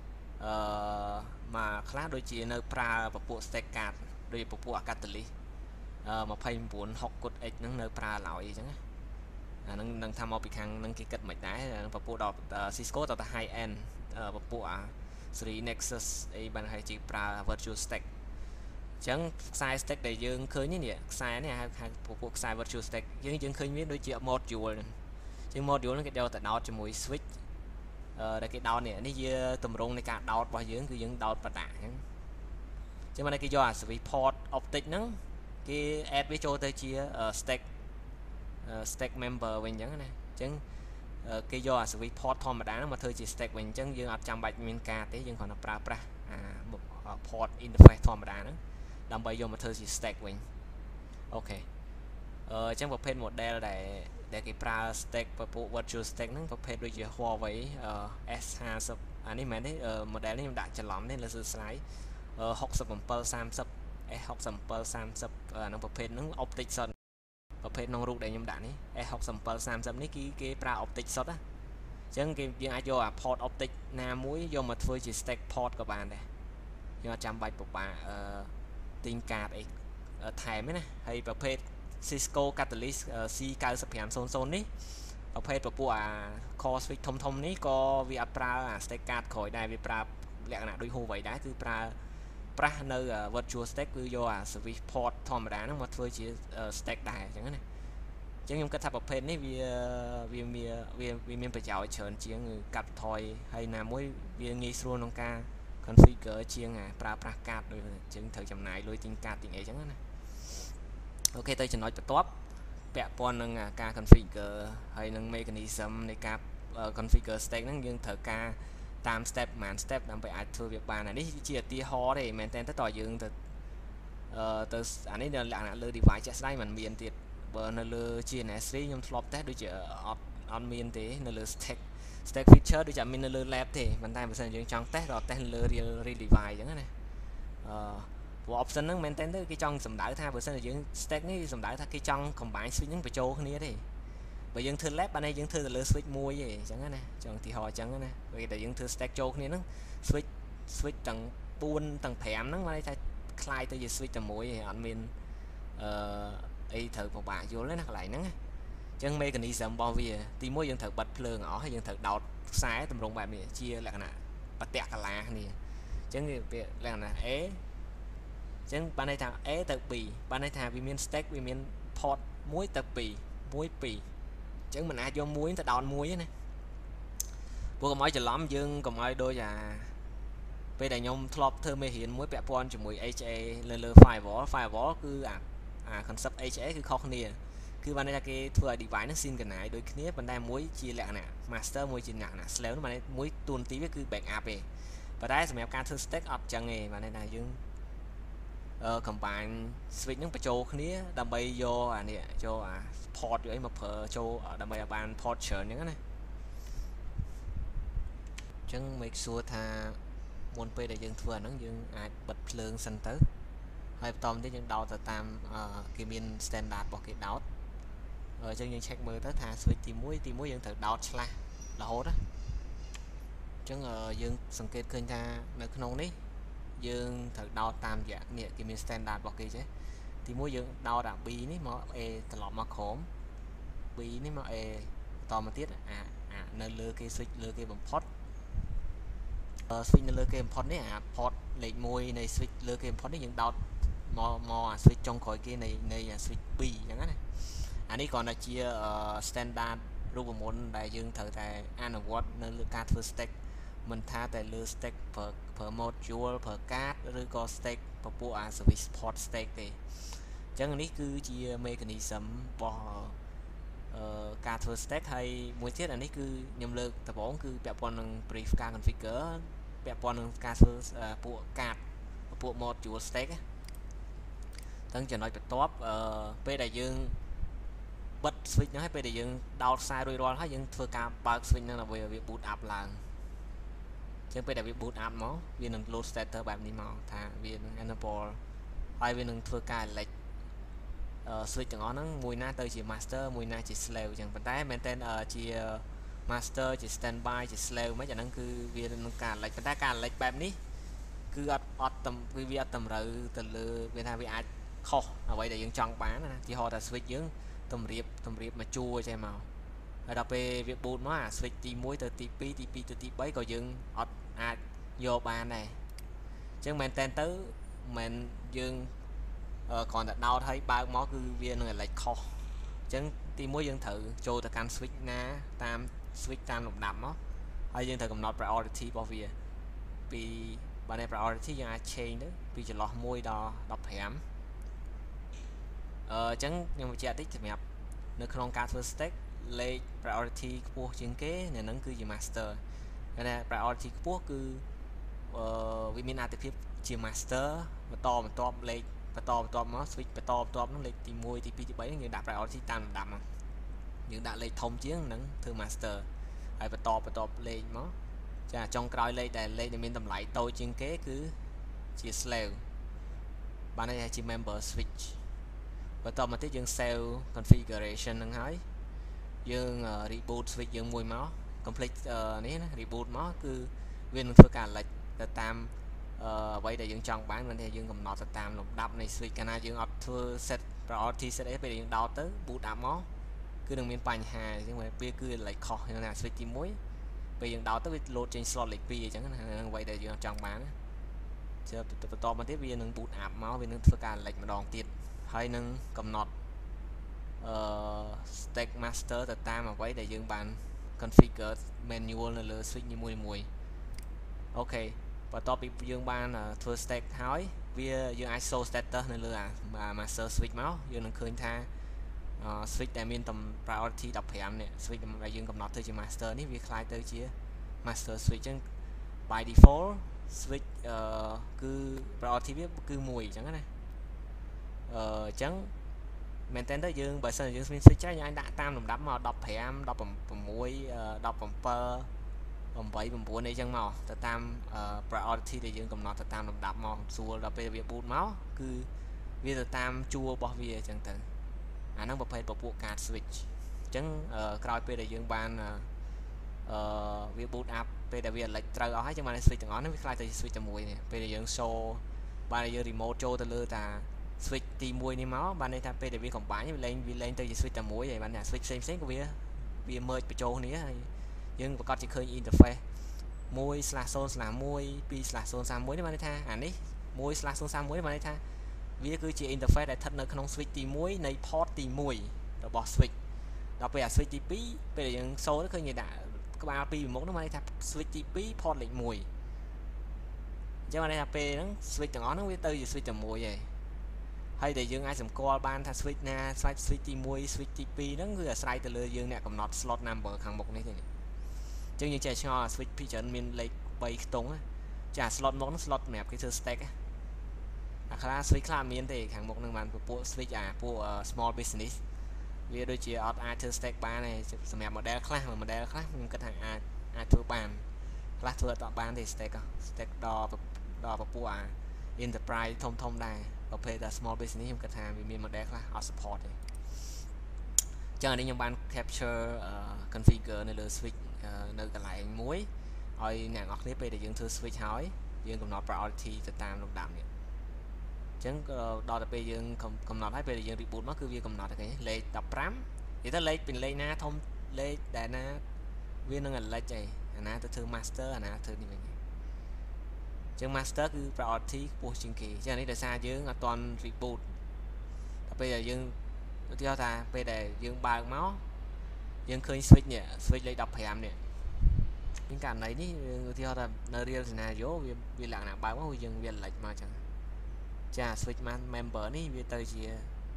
មកខ្លះដូចជានៅប្រើពពួក stack card ដូចពពួក Catalyst 2960X ហ្នឹងនៅប្រើឡើយអញ្ចឹងនឹងថាមកពីខាងនឹងគេគិតមិនដែរពពួកដល់ Cisco តើ high end ពពួកseries Nexus អីបានហើយជាប្រើ virtual stack អញ្ចឹងខ្សែ stack ដែលយើងឃើញនេះខ្សែនេះហៅពពួកខ្សែ virtual stack យើងឃើញវាដូចជា module ហ្នឹងជាង module ហ្នឹងគេយកទៅដោតជាមួយ switch ដែលគេដោតនេះជាតម្រងនៃការដោតរបស់យើងគឺយើងដោតបដាអញ្ចឹងមកគេយកអា switch port optic ហ្នឹងគេ add វាចូលទៅជា stack member វិញអញ្ចឹងណាអញ្ចឹងគេយកអា switch port ធម្មតាហ្នឹងមកធ្វើជា stack វិញអញ្ចឹងយើងអត់ចាំបាច់មានការទេយើងគ្រាន់តែប្រើប្រាស់port interface ធម្មតាហ្នឹងដើម្បីយកមកធ្វើជា stack វិញអូខេអញ្ចឹងប្រភេទ model ដែលគេប្រើ stack ពពួក virtual stack ហ្នឹងប្រភេទដូចជា Huawei S50 អានេះមែនទេ model នេះខ្ញុំដាក់ច្រឡំនេះលើសើ slide 6730 S6730 អាហ្នឹងប្រភេទហ្នឹង optic សុទ្ធប្រភេទក្នុងរូបដែលខ្ញុំដាក់នេះ S6730 នេះគេប្រើ optic សុទ្ធណាអញ្ចឹងយើងអាចយកអា port optic ណាមួយយកមកធ្វើជា stack port ក៏បានដែរយើងអត់ចាំបាច់ពិបាកទិញកាតអីថែមទេណាហើយប្រភេទ Cisco Catalyst C9500 នេះប្រភេទពពួកcore switch ធំនេះក៏វាអត់ប្រើអា stack card ក្រោយដែរវាប្រើលក្ខណៈដូច Huawei ដែរគឺប្រើប្រាស់នៅ virtual stack គឺយកអា switch port ធម្មតាហ្នឹងមកធ្វើជា stack ដែរអញ្ចឹងណាអញ្ចឹងខ្ញុំគិតថាប្រភេទនេះវាមានប្រយោជន៍ច្រើនជាងកាត់បន្ថយហើយណាមួយវាងាយស្រួលក្នុងការ configure ជាងប្រើប្រាស់កាតដូចអញ្ចឹងត្រូវចំណាយលុយទិញកាតទិញអីអញ្ចឹងណាអូខេទៅចំណុចបន្ទាប់ពាក់ព័ន្ធនឹងការ configure ហើយនឹង mechanism នៃការ configure stack ហ្នឹងយើងត្រូវការតាម step ប្រហែល step ដើម្បីអាចធ្វើវាបាននេះជាឧទាហរណ៍ទេមែនតើតើយើងទៅអានេះនៅលក្ខណៈលើ device ជាក់ស្ដែងមិនមានទៀតបើនៅលើ GNS3 ខ្ញុំធ្លាប់តេស្តដូចជាអត់មានទេនៅលើ stack feature ដូចជាមាននៅលើ lab ទេប៉ុន្តែបើសិនយើងចង់តេស្តតេស្តនៅលើ real device អញ្ចឹងណាព្រោះ option ហ្នឹងមែនតើគេចង់សម្ដៅថាបើសិនជាយើង stack នេះសម្ដៅថាគេចង់ combine switch ហ្នឹងបញ្ចូលគ្នាទេបើយើងធ្វើ lab បានតែយើងធ្វើទៅលើ switch មួយទេអញ្ចឹងណាចង់ឧទាហរណ៍អញ្ចឹងណាពេលដែលយើងធ្វើ stack ចូលគ្នាហ្នឹង switch ទាំង4ទាំង5ហ្នឹងមកថាคล้ายទៅជា switch តែមួយទេអត់មានអីត្រូវពិបាកយល់ទេណាកន្លែងហ្នឹងអញ្ចឹង mechanism របស់វាទី1យើងត្រូវបិទភ្លើងអស់ហើយយើងត្រូវដោតខ្សែតម្រង់បែបនេះជាលក្ខណៈបតៈកលាគ្នាអញ្ចឹងវាលក្ខណៈ A អញ្ចឹងបានន័យថា A ទៅ B បានន័យថាវាមាន stack វាមាន port 1ទៅ2 1 2អញ្ចឹងមិនអាចយកមួយទៅដោតមួយទេណាព្រោះកុំឲ្យច្រឡំយើងកុំឲ្យដូចពេលដែលខ្ញុំធ្លាប់ធ្វើមេរៀនមួយពាក់ព័ន្ធជាមួយ HA លើ firewall គឺអា concept HA គឺខុសគ្នាគឺបានន័យថាគេធ្វើឲ្យ device ហ្នឹង synchronize ដូចគ្នាប៉ុន្តែមួយជាលក្ខណៈ master មួយជាលក្ខណៈ slave ហ្នឹងបានន័យមួយតួនាទីវាគឺ backup ទេប៉ុន្តែសម្រាប់ការធ្វើ stack អត់ចឹងទេបានន័យថាយើងcombine switch ហ្នឹងបញ្ចូលគ្នាដើម្បីយកអានេះចូលអា port យកអីមកប្រើចូលដើម្បីឲ្យបាន port ច្រើនអញ្ចឹងណាអញ្ចឹង make sure ថាមុនពេលដែលយើងធ្វើអាហ្នឹងយើងអាចបិទភ្លើងសិនទៅហើយបន្តមកទៀតយើងដោតទៅតាមគេមាន standard របស់គេដោតអញ្ចឹងយើង check មើលទៅថា switch ទី1យើងត្រូវដោតឆ្លាស់រហូតណាអញ្ចឹងយើងសង្កេតឃើញថានៅក្នុងនេះយើងត្រូវដោតតាមរយៈនេះគេមាន standard របស់គេចេះទី1យើងដោតអា B នេះមក A ត្រឡប់មកក្រោម B នេះមក A បន្តមកទៀតអានៅលើគេ switch លើគេបំផុត switch នៅលើគេ import នេះអា port លេខ1នៃ switch លើគេ import នេះយើងដោតមកអា switch ចុងក្រោយគេនៃអា switch 2អញ្ចឹងណាអានេះគ្រាន់តែជា standard រូបមន្តដែលយើងត្រូវតែអនុវត្តនៅលើការធ្វើ stack មិនថាតែលើ stack ប្រើ module ប្រើ card ឬក៏ stack ពពួកអា service port stack ទេអញ្ចឹងនេះគឺជា mechanism របស់ការធ្វើ stack ហើយមួយទៀតអានេះគឺខ្ញុំលើកដំបូងគឺពាក់ព័ន្ធនឹង brief ការ configure ពាក់ព័ន្ធនឹងការធ្វើពួក card ពួក module stack ទាំងចំណុចបន្ទាប់ពេលដែលយើងបិទ switch ហ្នឹងហើយពេលដែលយើងដោតខ្សែរួចរាល់ហើយយើងធ្វើការបើក switch ហ្នឹងដើម្បីឲ្យវា boot up ឡើងអញ្ចឹងពេលដែលវា boot up មកវានឹង load status បែបនេះមកថាវានឹង enable ហើយវានឹងធ្វើការ elect switch ទាំងអស់ហ្នឹងមួយណាទៅជា master មួយណាជា slave អញ្ចឹងប៉ុន្តែមែនតើជា master ជា standby ជា slave មិនអាហ្នឹងគឺវានឹងការ elect ប៉ុន្តែការ elect បែបនេះគឺអត់គឺវាអត់តម្រូវទៅលើវាថាវាអាចខុសអ្វីដែលយើងចង់បានណាទីហោថា switch យើងតម្រៀបមកជួរចេះមកហើយដល់ពេលវា boot មកអា switch ទី1ទៅទី2ទី2ទៅទី3ក៏យើងអត់អាចយកបានដែរអញ្ចឹងមែនតើទៅមិនយើងគ្រាន់តែដោតឲ្យបើកមកគឺវានឹង elect ខុសអញ្ចឹងទី1យើងត្រូវចូលទៅកាន់ switch ណាតាម switch តាមលំដាប់មកហើយយើងត្រូវកំណត់ priority របស់វាពីបើនៃ priority យើងអាច change ទៅពីចន្លោះ1ដល់15អញ្ចឹងខ្ញុំបញ្ជាក់តិចសម្រាប់នៅក្នុងការធ្វើ stack លេខ priority ខ្ពស់ជាងគេនៅហ្នឹងគឺជា master តែ priority ខ្ពស់គឺវាមានអត្ថប្រយោជន៍ជា master បន្តបន្ទាប់លេខបន្តបន្ទាប់មក switch បន្តបន្ទាប់ហ្នឹងលេខទី1ទី2ទី3ហ្នឹងយើងដាក់ priority តាមលំដាប់មកយើងដាក់លេខធំជាងហ្នឹងធ្វើ master ហើយបន្តលេខមកចាចុងក្រោយលេខដែលមានតម្លៃតូចជាងគេគឺជា slave បានន័យថាជា member switch បន្តមកទៀតយើង save configuration ហ្នឹងហើយយើង reboot switch យើងមួយមក complete នេះណា reboot មកគឺវានឹងធ្វើការ elect ទៅតាមអ្វីដែលយើងចង់បានមិនថាយើងកំណត់ទៅតាមលំដាប់នៃ switch កាលណាយើងអត់ធ្វើ set priority set អីពេលយើងដោតទៅ boot up មកគឺនឹងមានបញ្ហាអញ្ចឹងវាគឺ elect ខុសយ៉ាងណា switch ទី1ពេលយើងដោតទៅវា load ចេញ slot លេខ2អញ្ចឹងណាអ្វីដែលយើងចង់បានណាបន្តមកទៀតវានឹង boot up មកវានឹងធ្វើការ elect ម្ដងទៀតហើយនឹងកំណត់stack master ទៅតាមអ្វីដែលយើងបាន configure manual នៅលើ switch នីមួយៗអូខេបន្ទាប់ពីយើងបានធ្វើ stack ហើយវាយើងអាច show status នៅលើអា master switch មកយើងនឹងឃើញថា switch ដែលមានតម្ priority 15នេះ switch ដែលយើងកំណត់ទៅជា master នេះវាคล้ายទៅជា master switch អញ្ចឹង by default switch គឺ priority វាគឺ1អញ្ចឹងណាអញ្ចឹងមែនតើទៅយើងបើសិនយើងមាន switch ចាស់យើងអាចដាក់តាមលំដាប់មក15 16 17 8 9អីចឹងមកទៅតាម priority ដែលយើងកំណត់ទៅតាមលំដាប់មកស្រួលដល់ពេលវា boot មកគឺវាទៅតាមជួររបស់វាអញ្ចឹងទៅអាហ្នឹងប្រភេទពពួក card switch អញ្ចឹងក្រោយពេលដែលយើងបានវា boot up ពេលដែលវា elect ត្រូវអស់ហើយចឹងបាន switch ទាំងអស់ហ្នឹងវាខ្លាយទៅជា switch តែមួយនេះពេលដែលយើង show បានយើង remote ចូលទៅលើតា switch ទី1នេះមកបានន័យថាពេលដែលវា combine វាលែងទៅជា switch តែមួយហើយបានថា switch ផ្សេងក៏វា merge បញ្ចូលគ្នាហើយយើងប្រកាសជាឃើញ interface 1/0/1 2/0/31នេះបានន័យថាអានេះ 1/0/31នេះបានន័យថាវាគឺជា interface ដែលស្ថិតនៅក្នុង switch ទី1នៃ port ទី1របស់ switch ដល់ពេលអា switch ទី2ពេលដែលយើងសូនឃើញគេដាក់ក្បាល2ពីមុខនោះបានន័យថា switch ទី2 port លេខ1អញ្ចឹងបានន័យថាពេលហ្នឹង switch ទាំងអស់ហ្នឹងវាទៅជា switch តែមួយឯងហើយដែលយើងអាចសម្គាល់បានថា switch ណា switch ទី1 switch ទី2ហ្នឹងគឺអាស្រ័យទៅលើយើងអ្នកកំណត់ slot number ខាងមុខនេះទេអញ្ចឹងយើងចេះឆ្ងល់ switch ពីច្រើនមានលេខ3ខ្ទង់ចា slot មុខហ្នឹង slot សម្រាប់គេធ្វើ stack អាខ្លះ switch ខ្លះមានទេខាងមុខហ្នឹងបានពួក switch ពួក small business វាដូចជាអត់អាចធ្វើ stack បានទេសម្រាប់ model ខ្លះខ្ញុំគិតថាអាចធ្វើបានខ្លះធ្វើអត់បានទេ stack ដល់ពួក enterprise ធំដែរប្រភេទ small business ខ្ញុំគិតថាវាមាន model ខ្លះអត់ support ទេចឹងអានេះខ្ញុំបាន capture configure នៅលើ switch នៅកន្លែងមួយឲ្យអ្នកនរគ្នាពេលដែលយើងធ្វើ switch ហើយយើងកំណត់ priority ទៅតាមលំដាប់នេះអញ្ចឹងដល់ទៅពេលយើងកំណត់ហើយពេលដែលយើង reboot មកគឺវាកំណត់គេលេខ15និយាយទៅលេខពីលេខណាធំលេខដែលណាវានឹង elect ឯអាណាទៅធ្វើ master អាណាធ្វើនេះវិញ Chứ master cứ priority của chương kỳ chứ này là xa chứ ở toàn reboot bây giờ dương theo ta bây giờ dương ba máu dương khơi switch nhẹ switch lấy đọc hẻm nè những cái này ní theo là nơi real scenario vì là nào báo dương viên lệch mà chẳng cha switch man member ní vì tới chỉ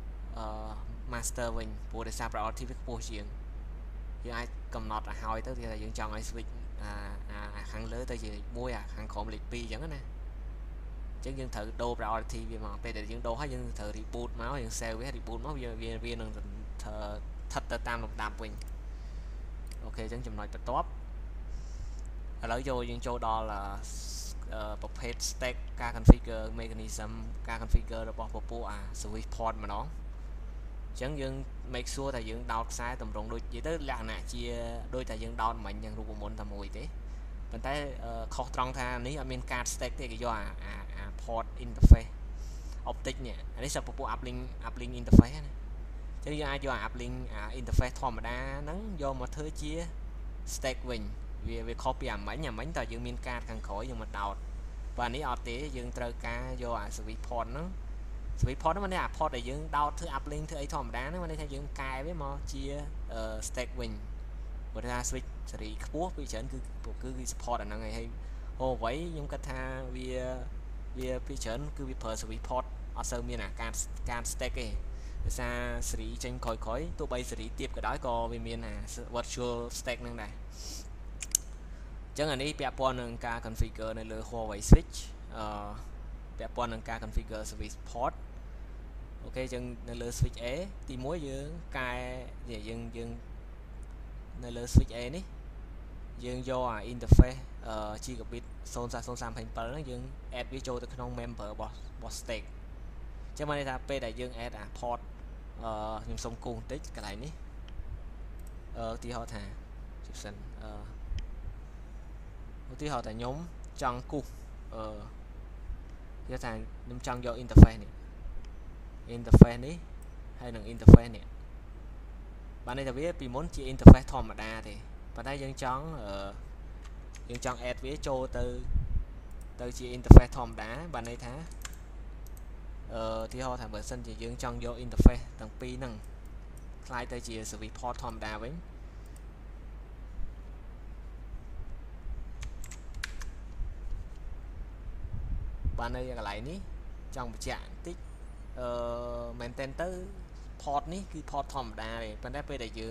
master mình bộ để sao priority với bộ chuyện dương ai cầm nọt là hỏi tới thì là dương chọn ai switch hàng lớn tới chỉ mua hàng khổng liệt pi chẳng nè chứ dương thử đô priority vì mà bây giờ dương đô hết dương thử reboot máu dương sale với reboot máu viên viên thờ thật tờ tam lục đàm mình ok chẳng chùm nói top ở lấy vô dương châu đó làประเภท stack การ configure mechanism การ configure របស់ពពួក switch port ម្ដងអញ្ចឹងយើង make sure ថាយើង ដោតខ្សែតម្រង់ដូចនិយាយទៅលក្ខណៈជាដូចតែយើង ដោតមិញយ៉ាងរូបមន្តតែមួយទេប៉ុន្តែខុសត្រង់ថានេះអត់មានការ stack ទេគេយកអា port interface optic នេះអានេះសិស្សពពួក uplink interface ណាអញ្ចឹងយើងអាចយក uplink interface ធម្មតាហ្នឹងយកមកធ្វើជា stack វិញវាខុសពីអាមិញតើយើងមានការខាងក្រោយយើងមកដោតបាទនេះអត់ទេយើងត្រូវការយកអា switch port ហ្នឹង switch port ហ្នឹងមិនអា port ដែលយើងដោតធ្វើ uplink ធ្វើអីធម្មតាហ្នឹងមិនន័យថាយើងកែវាមកជា stack វិញបើថា switch សេរីខ្ពស់ពីច្រើនគឺ support អាហ្នឹងហើយអូអ្វីខ្ញុំគិតថាវាពីច្រើនគឺវាប្រើ switch port អត់សូវមានអាការ stack ទេដោយសារសេរីចេញក្រោយទោះបីសេរីទៀបក៏ដោយក៏វាមានអា virtual stack ហ្នឹងដែរចឹងអានេះពាក់ព័ន្ធនឹងការ configure នៅលើ Huawei Switch ពាក់ព័ន្ធនឹងការ configure switch port អូខេចឹងនៅលើ switch A ទី1យើងកែយើងនៅលើ switch A នេះយើងយកអា interface gigabit 0.037ហ្នឹងយើង add វាចូលទៅក្នុង member របស់ stack ចឹងមកន័យថាពេលដែលយើង add អា port ខ្ញុំសុំគូបន្តិចកន្លែងនេះឧទាហរណ៍ថាជិះសិនឧទាហរណ៍ថាខ្ញុំចង់គូសគេថាខ្ញុំចង់យក interface នេះហើយនឹង interface នេះបានន័យថាវាពីមុនជា interface ធម្មតាទេប៉ុន្តែយើងចង់ add វាចូលទៅជា interface ធម្មតាបានន័យថាឧទាហរណ៍ថាបើសិនជាយើងចង់យក interface ទាំងពីរហ្នឹងខ្លាយទៅជា switch port ធម្មតាវិញបាននៅកន្លែងនេះចង់បញ្ជាក់បន្តិចមែនតើទៅ port នេះគឺ port ធម្មតាទេប៉ុន្តែពេលដែលយើង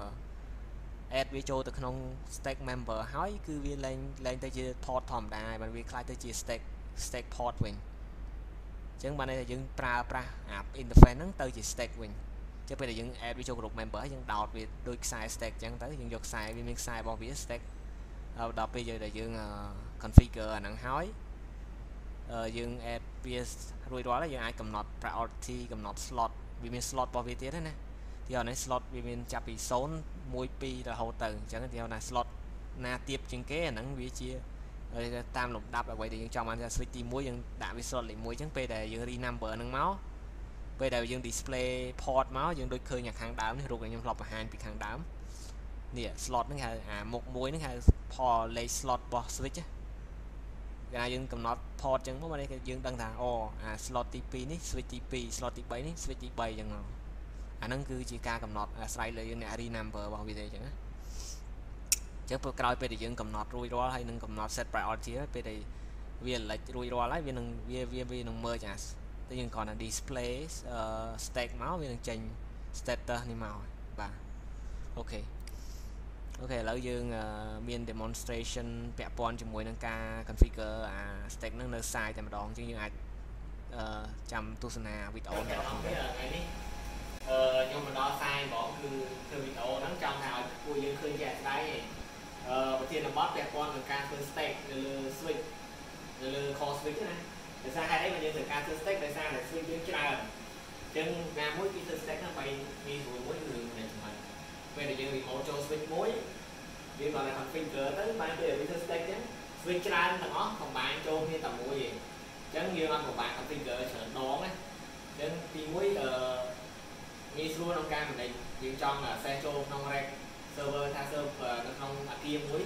add វាចូលទៅក្នុង stack member ហើយគឺវាលែងទៅជា port ធម្មតាហើយបានវាខ្លាយទៅជា stack port វិញអញ្ចឹងបានន័យថាយើងប្រើប្រាស់អា interface ហ្នឹងទៅជា stack វិញអញ្ចឹងពេលដែលយើង add វាចូលក្រុម member ហើយយើងដោតវាដូចខ្សែ stack អញ្ចឹងទៅយើងយកខ្សែវាមានខ្សែរបស់វា stack ដល់ពេលយើង configure អាហ្នឹងហើយយើង add វារួចរាល់ហើយយើងអាចកំណត់ priority កំណត់ slot វាមាន slot របស់វាទៀតណាទីនេះ slot វាមានចាប់ពី0 1 2រហូតទៅអញ្ចឹងទីណា slot ណាទៀបជាងគេអាហ្នឹងវាជាតាមលំដាប់អ្វីដែលយើងចង់បានថា switch ទី1យើងដាក់វា slot លេខ1អញ្ចឹងពេលដែលយើង renumber ហ្នឹងមកពេលដែលយើង display port មកយើងដូចឃើញខាងដើមនេះរូបដែលខ្ញុំធ្លាប់បង្ហាញពីខាងដើមនេះ slot ហ្នឹងហៅអាមុខមួយហ្នឹងហៅ port លេខ slot របស់ switch គេថាយើងកំណត់ port អញ្ចឹងមកនេះយើងដឹងថាអូអា slot ទី2នេះ switch ទី2 slot ទី3នេះ switch ទី3អញ្ចឹងមកអាហ្នឹងគឺជាការកំណត់អាស្រ័យលើយើងអ្នក renumber របស់វាទេអញ្ចឹងណាអញ្ចឹងពេលក្រោយពេលដែលយើងកំណត់រួចរាល់ហើយនឹងកំណត់ set priority ហើយពេលដែលវា elect រួចរាល់ហើយវានឹង merge អាតែយើងគ្រាន់តែ display stack មកវានឹងចេញ status នេះមកបាទអូខេឥឡូវយើងមាន demonstration ពាក់ព័ន្ធជាមួយនឹងការ configure អា stack ហ្នឹងនៅ site តែម្ដងអញ្ចឹងយើងអាចចាំទស្សនាវីដេអូនេះថ្ងៃនេះខ្ញុំមកដល់ site ហ្មងគឺធ្វើវីដេអូហ្នឹងចង់ថាឲ្យពួកយើងឃើញជាក់ស្ដែងប្រធានបទពាក់ព័ន្ធនឹងការធ្វើ stack នៅលើ switch នៅលើ core switch ណាដោយសារហេតុអីមកយើងធ្វើការធ្វើ stack ដោយសារតែ switch យើងច្រើនអញ្ចឹងណាមួយគឺធ្វើ stack ហ្នឹងបីមានស្រួលមួយគឺរឿងនេះហ្នឹងពេលដែលយើង remote ចូល switch មួយវាគាត់ថា configure ទៅបានពេលវាធ្វើ stack ចឹង switch ច្រើនទាំងអស់កំបាញ់ចូលគ្នាតែមួយឯងអញ្ចឹងយើងអត់ពិបាក configure ច្រើនដងណាអញ្ចឹងទី1ងាយស្រួលក្នុងការ manage យើងចង់ access ចូលក្នុង rack server ថា server នៅក្នុងអាគារមួយយ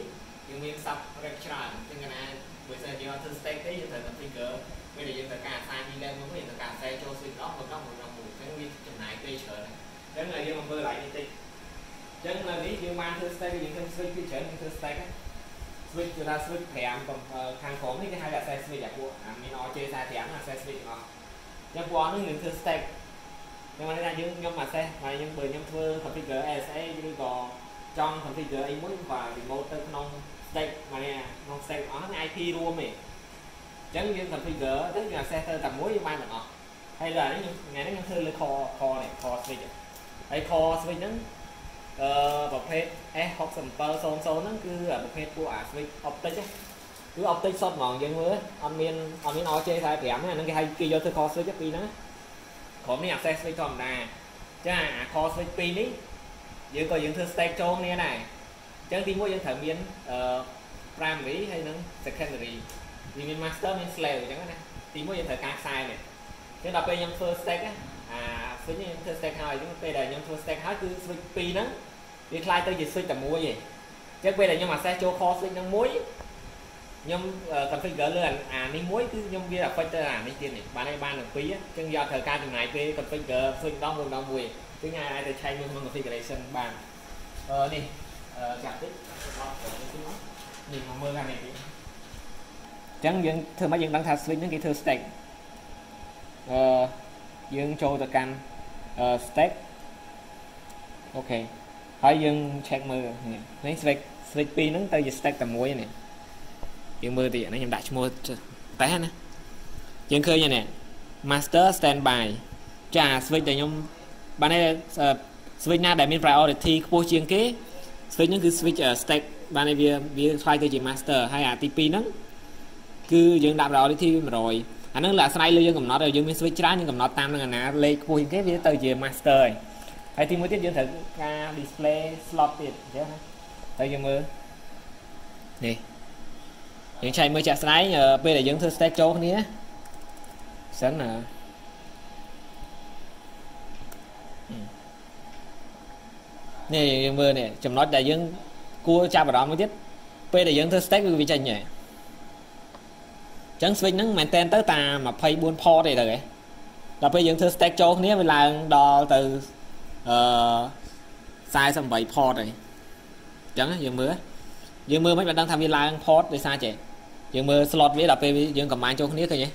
dương miên sắp rep chọn nhưng cái này bây giờ chỉ thử stake đấy giờ thử configure bây giờ giờ cả sai đi lên mới giờ cả xe cho switch đó một cái nguyên chừng này tùy trở này chẳng là dương mà vừa lại đi tị chẳng là lý dương mang thử stake dương thêm switch tùy trở nhưng thử stake switch chúng ta switch thèm còn thằng khốn cái hai là xe switch đẹp của mình nói chơi xa thèm là xe switch ngon nhưng qua nó những thử stake nhưng mà đây là những nhóm mà xe mà những bởi nhóm thưa configure ESA như có trong configure ấy muốn và remote tới non stake mà nè non stake ở IP luôn mình chẳng như configure tức là xe tầm muối với mai mà ngọt hay là nó ngày nó thưa lên kho này kho switch hay kho switch nó một hết học sample số nó cứ là một hết của switch optic ấy cứ optic sót ngọn dân mới anh miên nói chơi thay kém này nó cái hay kia vô thưa kho switch chắc đi nó có mấy access switch còn nè chứ kho switch pin ấy giờ có những thứ stake trôn như này chẳng thì mỗi dân thợ miên primary hay nó secondary thì mình master mình slave chẳng này thì mỗi dân thợ càng sai này chứ đọc bên nhóm first stake á switch như first stake hai chúng bây giờ nhóm first stake hết cứ switch pin đó đi khai tới gì switch tầm mua gì chứ bây giờ nhưng mà sẽ cho kho switch nó muối nhưng configure lên ní muối cứ nhưng kia là factor ní tiền này bạn này ban được phí á chứ do thời ca chừng này cái configure switch đó luôn đâu mùi thứ hai ai để thay luôn configuration bàn đi chặt tiếp nhìn mà mưa ra này chẳng dương thưa mấy dương đang thà switch những cái thưa stake dương cho tờ can stake ok hỏi dương check mưa lấy switch pin nó tới giờ stake tầm muối này dương mưa thì nó nhầm đặt mua té nè dương khơi như nè master standby trả switch để nhung bạn này switch na để mình priority của chiên kế switch những cái switch stake bạn này việc file từ chỉ master hay TP nó cứ dương đạp priority rồi anh nó là slide lưu dương cầm nó rồi dương mình switch ra nhưng cầm nó tam là nè lấy của chiên kế việc từ chỉ master hay thì mới tiếp dương thử display slot tiền chứ tới dương mưa nè những chạy mới chạy slide bây giờ dương thử stake chỗ này sẵn là nè mưa nè chấm nói đại dương cua cha vào đó mới tiếp bây giờ dương thử stake vì chạy nhẹ chẳng switch nó maintain tới ta mà pay buôn port này rồi là bây giờ thử stake chỗ này là đo từ size 7 port này chẳng dương mưa mấy bạn đang tham gia là port để xa chạy dương mưa slot với là bây dương cầm máy chỗ này cơ nhé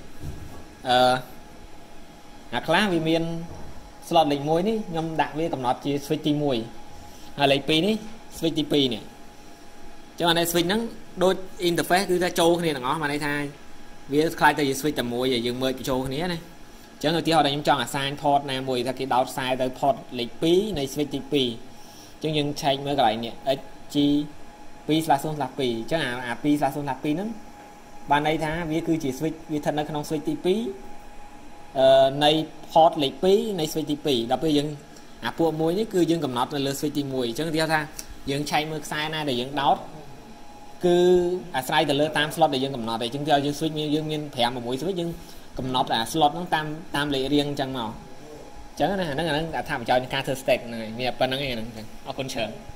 class vì miền slot lệnh môi ní nhom đặt với cầm nọt chỉ switch mùi lệnh pi ní switch pi nè cho nên switch nó đôi interface cứ ra châu này là ngó mà đây thay vì khai tới switch tầm mùi vậy dương mưa châu này này chẳng đầu tiên họ đã nhắm chọn assign port này mùi ta cái down side tới port lệnh pi này switch pi chứ nhưng change mới cái này nè chi pi slash pi chứ pi slash pi nó ban đây tha vì cứ chỉ switch vì thân nó không switch pi này port lệch pi này switch pi đọc bây giờ bộ muối ní cứ dương cầm nọt là switch mùi chứ theo tha dương chạy mực sai này để dương đốt cứ sai từ lơ tam slot để dương cầm nọt để chúng theo dương switch dương miên thèm mà muối switch dương cầm nọt slot nó tam lệ riêng chẳng màu chứ này nó tham cho những ca thơ stake này nghiệp bên nó nghe này con chờ